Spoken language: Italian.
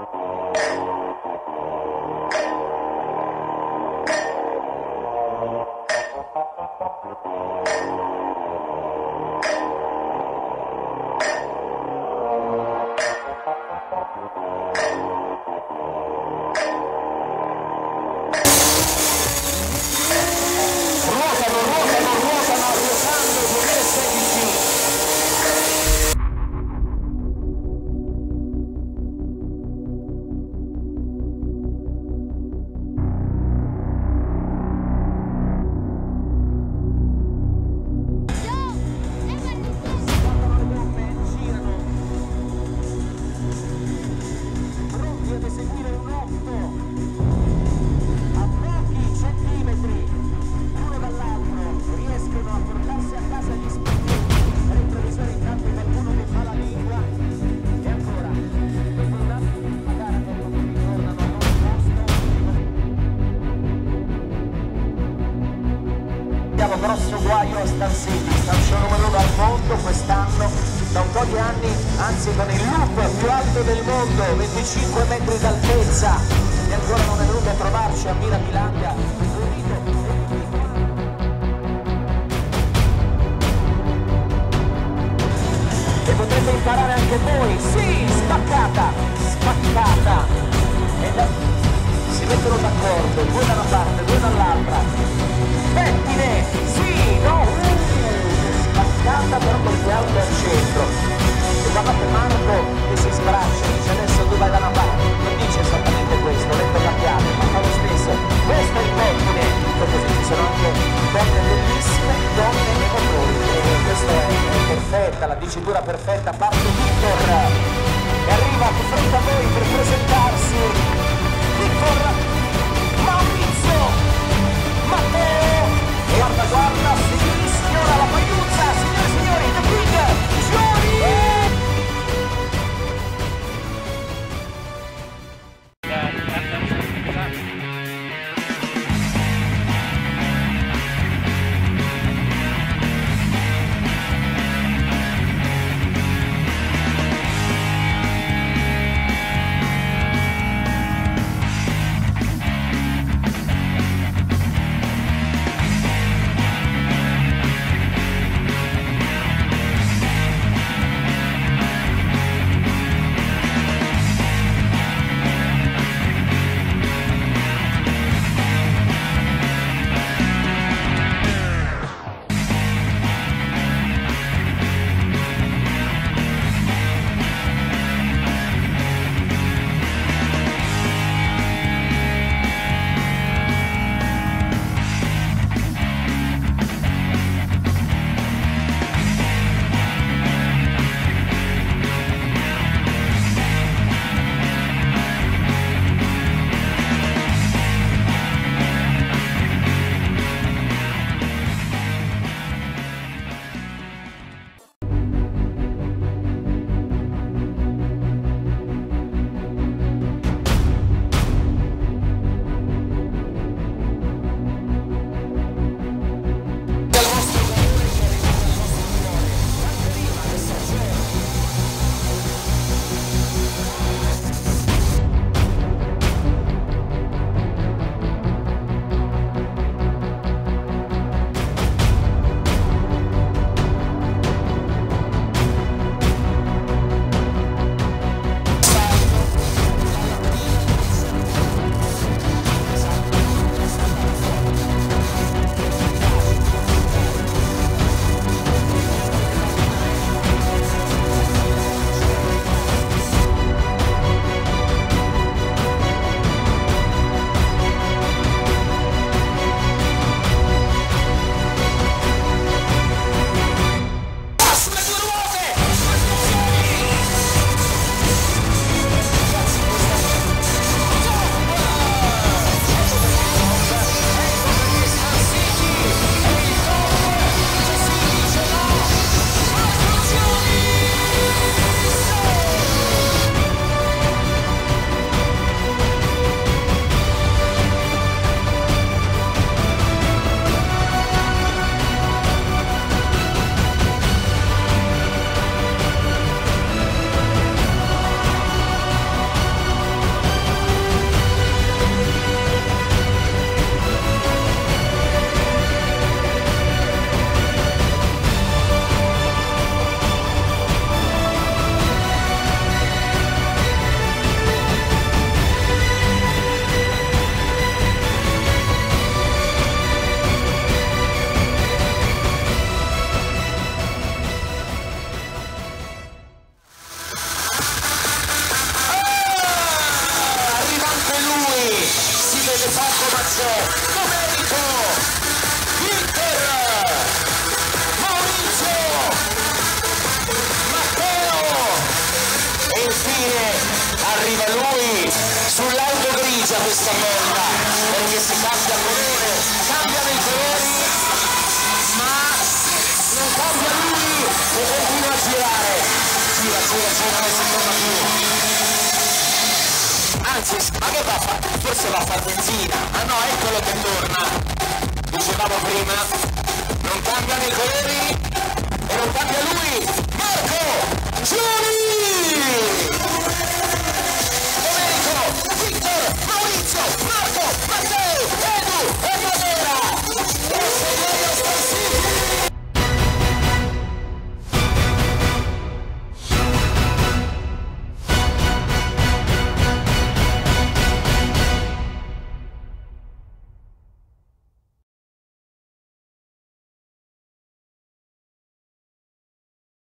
Grosso guaio a Star City, sta show numero 1 al mondo quest'anno, da un po' di anni, anzi con il loop più alto del mondo, 25 metri d'altezza, e ancora non è venuto a trovarci a Mirabilandia. E potete imparare anche voi, sì, spaccata, si mettono d'accordo, due da una parte, due dall'altra. Pettine, sì, no, spaccata però col piatto al centro. E guardate Marco che si sbraccia, dice adesso tu vai da una parte, non dice esattamente questo, letto cambiato, ma fa lo stesso. Questo è il pettine, perché ci sono anche donne bellissime, donne e motori. E questa è perfetta, la dicitura perfetta, parte Victor, e arriva di fronte a voi per presentarsi. Victor Maurizio Matteo. Guarda, si sfiora la pagliuzza, signore e signori, The King, Giori! Franco Mazzè, Domenico, Inter, Maurizio, Matteo e infine arriva lui sull'auto grigia questa volta, perché si cambia colore, cambiano i colori, ma non cambia lui e continua a girare, gira, non si ferma più. Anzi, ma che va a fare? Forse va a fare benzina. Ah no, eccolo che torna. Dicevamo prima, non cambiano i colori e non cambia lui. Marco Giuli!